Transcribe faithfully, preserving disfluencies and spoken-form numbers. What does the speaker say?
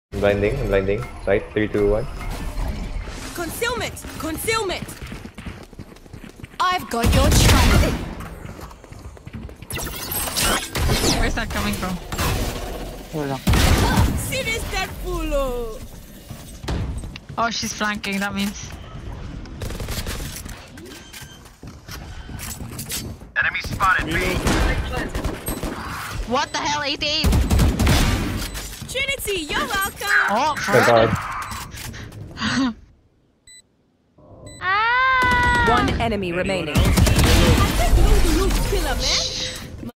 I'm blinding, I'm blinding. Right, three, two, one. Concealment! Concealment! I've got your trail. Where's that coming from? Serious that fool. Oh, she's flanking, that means. Enemy spotted B. What the hell, eighty-eight? Trinity, you're welcome! Oh, Oh god. Ah! One enemy remaining. I said no to you, killer man.